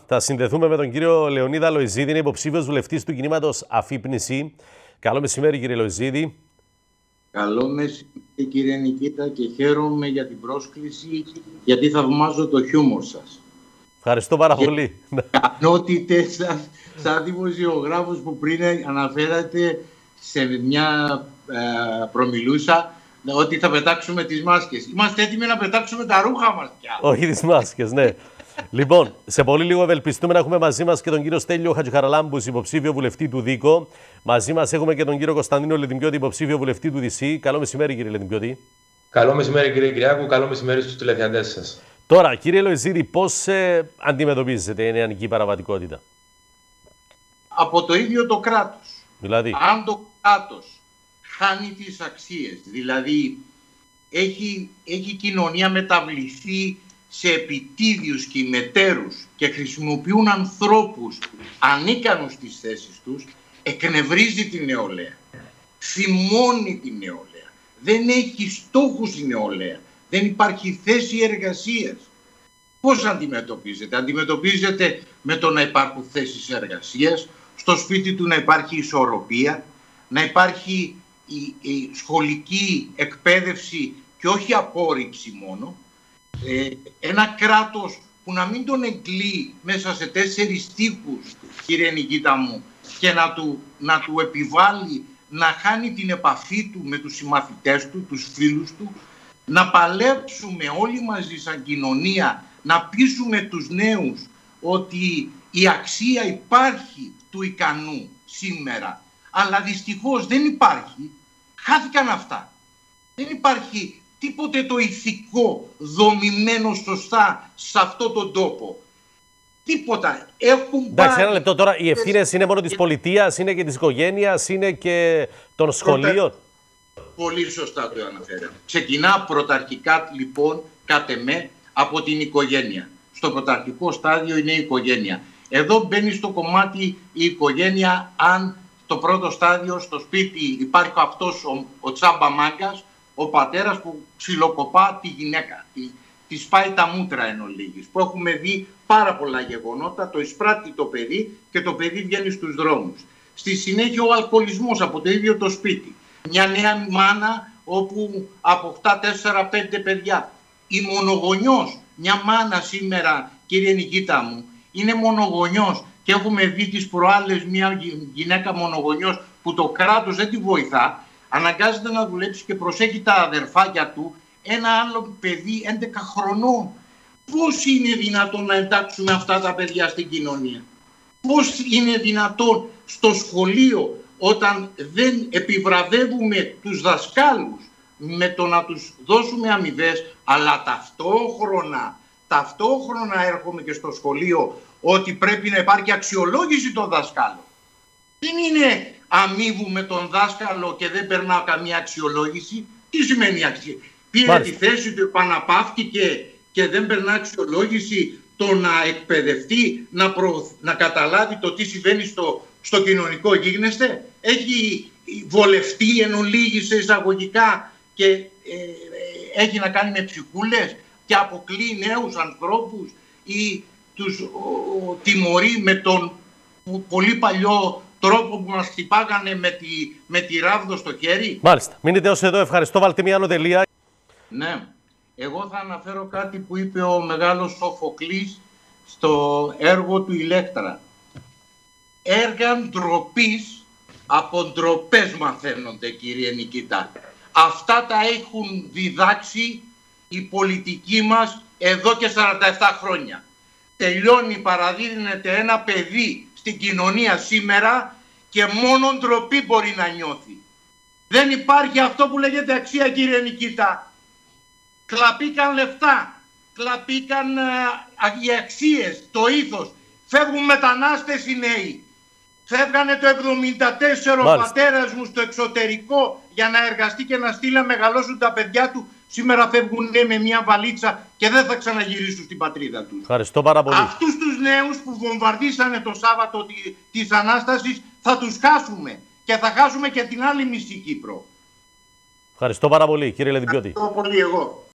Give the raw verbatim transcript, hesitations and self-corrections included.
Θα συνδεθούμε με τον κύριο Λεωνίδα Λοϊζίδη, είναι υποψήφιος βουλευτής του κινήματος Αφύπνιση. Καλό μεσημέρι, κύριε Λοϊζίδη. Καλό μεσημέρι, κύριε Νικήτα, και χαίρομαι για την πρόσκληση, γιατί θαυμάζω το χιούμορ σας. Ευχαριστώ πάρα και πολύ. Ικανότητες σας σαν δημοσιογράφος που πριν αναφέρατε σε μια ε, προμιλούσα ότι θα πετάξουμε τις μάσκες. Είμαστε έτοιμοι να πετάξουμε τα ρούχα μας πια. Όχι τις μάσκες, ναι. Λοιπόν, σε πολύ λίγο ευελπιστούμε να έχουμε μαζί μας και τον κύριο Στέλιο Χατζηχαραλάμπους, υποψήφιο βουλευτή του ΔΥΚΟ. Μαζί μας έχουμε και τον κύριο Κωνσταντίνο Λετιμπιώτη, υποψήφιο βουλευτή του ΔΥΣΥ. Καλό μεσημέρι, κύριε Λετιμπιώτη. Καλό μεσημέρι, κύριε Κυριάκου. Καλό μεσημέρι στους τηλεθεατές σας. Τώρα, κύριε Λοϊζίδη, πώς ε, αντιμετωπίζετε η νεανική παραβατικότητα? Από το ίδιο το κράτος. Δηλαδή, αν το κράτος χάνει τις αξίες, δηλαδή έχει, έχει κοινωνία μεταβληθεί σε επιτίδιους και ημετέρους και χρησιμοποιούν ανθρώπους ανίκανους στις θέσεις τους, εκνευρίζει την νεολαία, θυμώνει την νεολαία, δεν έχει στόχους η νεολαία, δεν υπάρχει θέση εργασίας. Πώς αντιμετωπίζετε? Αντιμετωπίζετε με το να υπάρχουν θέσεις εργασίας, στο σπίτι του να υπάρχει ισορροπία, να υπάρχει η, η σχολική εκπαίδευση και όχι απόρριψη μόνο, ε, ένα κράτος που να μην τον εγκλεί μέσα σε τέσσερις τείχους, κύριε Νικήτα μου, και να του, να του επιβάλλει να χάνει την επαφή του με τους συμμαθητές του, τους φίλους του, να παλέψουμε όλοι μαζί σαν κοινωνία, να πείσουμε τους νέους ότι η αξία υπάρχει του ικανού σήμερα, αλλά δυστυχώς δεν υπάρχει. Χάθηκαν αυτά. Δεν υπάρχει τίποτε το ηθικό δομημένο σωστά σε αυτόν τον τόπο. Τίποτα. Έχουν εντάξει, πάρει... ένα λεπτό τώρα. Οι ευθύνες είναι μόνο της πολιτείας, είναι και της οικογένειας, είναι και των σχολείων. Πολύ σωστά το αναφέρατε. Ξεκινά πρωταρχικά λοιπόν, κατ' εμέ, από την οικογένεια. Στο πρωταρχικό στάδιο είναι η οικογένεια. Εδώ μπαίνει στο κομμάτι η οικογένεια αν το πρώτο στάδιο στο σπίτι υπάρχει αυτός ο, ο τσάμπα μάγκας, ο πατέρας που ξυλοκοπά τη γυναίκα, τη, τη σπάει τα μούτρα εν ολίγης, που έχουμε δει πάρα πολλά γεγονότα, το εισπράττει το παιδί και το παιδί βγαίνει στους δρόμους. Στη συνέχεια ο αλκοολισμός από το ίδιο το σπίτι. Μια νέα μάνα όπου αποκτά τέσσερα πέντε παιδιά. Η μονογονιός, μια μάνα σήμερα, κύριε Νικήτα μου, είναι μονογονιός και έχουμε δει τις προάλλες μια γυναίκα μονογονιός που το κράτος δεν τη βοηθά, αναγκάζεται να δουλέψει και προσέχει τα αδερφάκια του, ένα άλλο παιδί έντεκα χρονών. Πώς είναι δυνατόν να εντάξουμε αυτά τα παιδιά στην κοινωνία? Πώς είναι δυνατόν στο σχολείο, όταν δεν επιβραβεύουμε τους δασκάλους με το να τους δώσουμε αμοιβές, αλλά ταυτόχρονα, ταυτόχρονα έρχομαι και στο σχολείο ότι πρέπει να υπάρχει αξιολόγηση των δασκάλων. Δεν είναι αμείβουμε τον δάσκαλο και δεν περνάω καμία αξιολόγηση. Τι σημαίνει αξία? Πήρε Μάλιστα. τη θέση του, επαναπαύτηκε και δεν περνά αξιολόγηση, το να εκπαιδευτεί, να, προ... να καταλάβει το τι συμβαίνει στο, στο κοινωνικό γίγνεσθε. Έχει βολευτεί εν ολίγη σε εισαγωγικά και ε, ε, έχει να κάνει με ψυχούλες και αποκλεί νέους ανθρώπους ή τους ο, ο, τιμωρεί με τον πολύ παλιό τρόπο που μας χτυπάγανε με τη, με τη ράβδο στο χέρι. Μάλιστα. Μείνετε ως εδώ. Ευχαριστώ. Βάλτε μία ανωτελεία. Ναι. Εγώ θα αναφέρω κάτι που είπε ο μεγάλος Σοφοκλής στο έργο του Ηλέκτρα. Έργα ντροπής από ντροπές μαθαίνονται, κύριε Νικήτα. Αυτά τα έχουν διδάξει οι πολιτικοί μας εδώ και σαράντα επτά χρόνια. Τελειώνει, παραδίδεται ένα παιδί στην κοινωνία σήμερα και μόνο ντροπή μπορεί να νιώθει. Δεν υπάρχει αυτό που λέγεται αξία, κύριε Νικήτα. Κλαπήκαν λεφτά, κλαπήκαν uh, οι αξίες, το ήθος. Φεύγουν μετανάστες οι νέοι. Φεύγανε το εβδομήντα τέσσερα ο πατέρας μου στο εξωτερικό για να εργαστεί και να στείλει να μεγαλώσουν τα παιδιά του. Σήμερα φεύγουν νέοι με μια βαλίτσα και δεν θα ξαναγυρίσουν στην πατρίδα τους. Ευχαριστώ πάρα πολύ. Αυτούς τους νέους που βομβαρδίσανε το Σάββατο της Ανάστασης θα τους χάσουμε και θα χάσουμε και την άλλη μισή Κύπρο. Ευχαριστώ πάρα πολύ, κύριε Λετιμπιώτη. Ευχαριστώ πολύ εγώ.